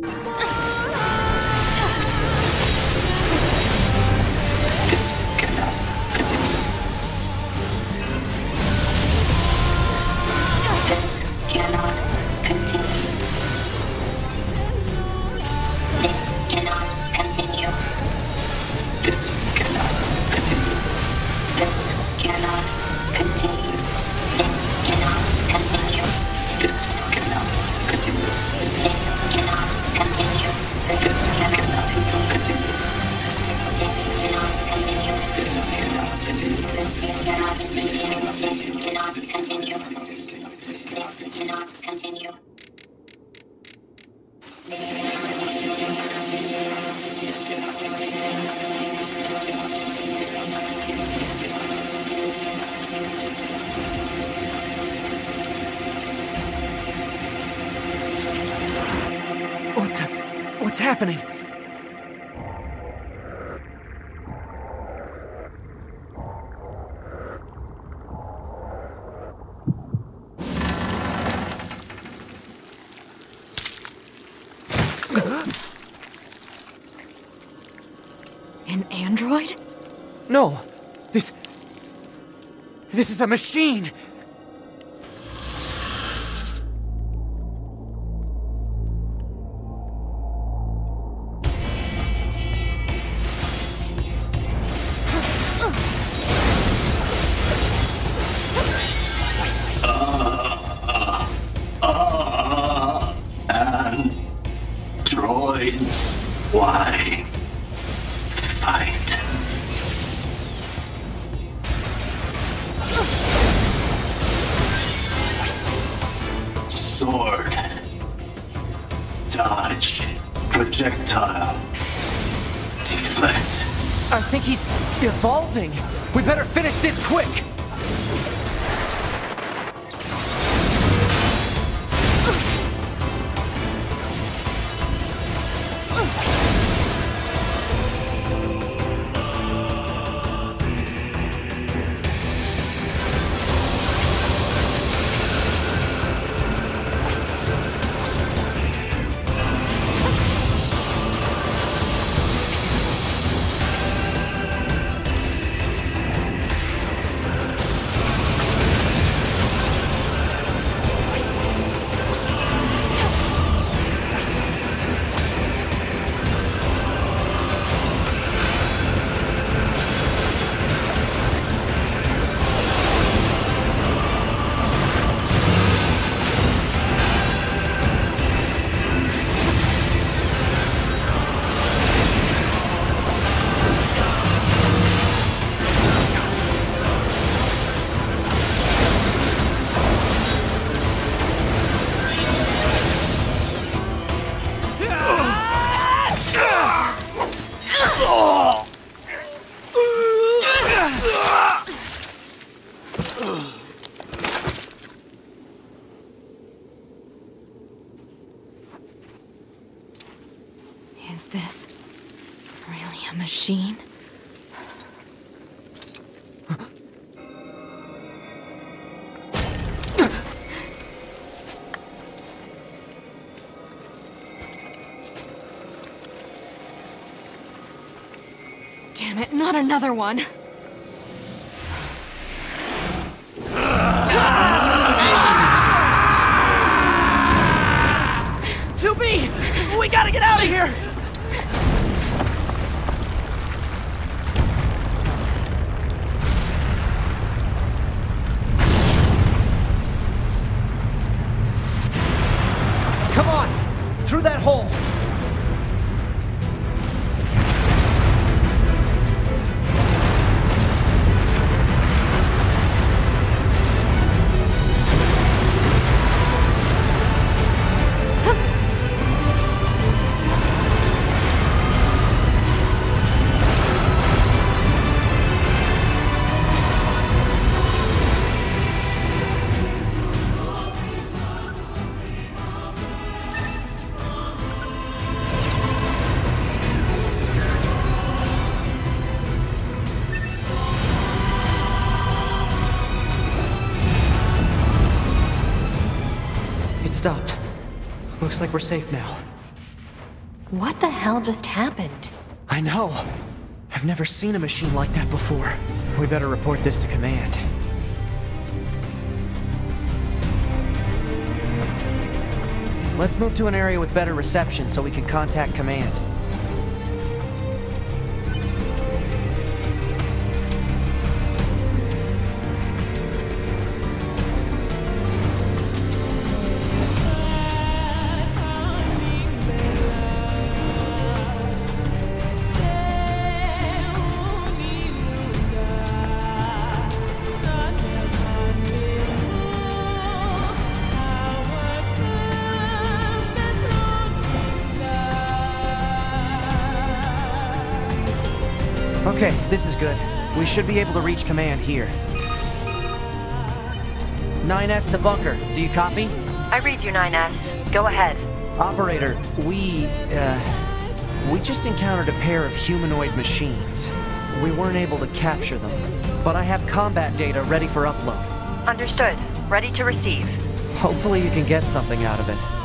This cannot continue. This cannot continue. This cannot continue. This cannot continue. This cannot continue. This cannot continue. This cannot continue. This cannot continue. This cannot continue. This cannot continue. This cannot continue. This cannot continue. This cannot continue. This cannot continue. What's happening? An android? No! This is a machine! Androids, why fight? Sword, dodge, projectile, deflect. I think he's evolving. We better finish this quick! Is this really a machine? Damn it, not another one! 2B! We gotta get out of here! Come on! Through that hole! It stopped. Looks like we're safe now. What the hell just happened? I know. I've never seen a machine like that before. We better report this to command. Let's move to an area with better reception so we can contact command. Okay, this is good. We should be able to reach command here. 9S to bunker. Do you copy? I read you, 9S. Go ahead. Operator, we just encountered a pair of humanoid machines. We weren't able to capture them, but I have combat data ready for upload. Understood. Ready to receive. Hopefully you can get something out of it.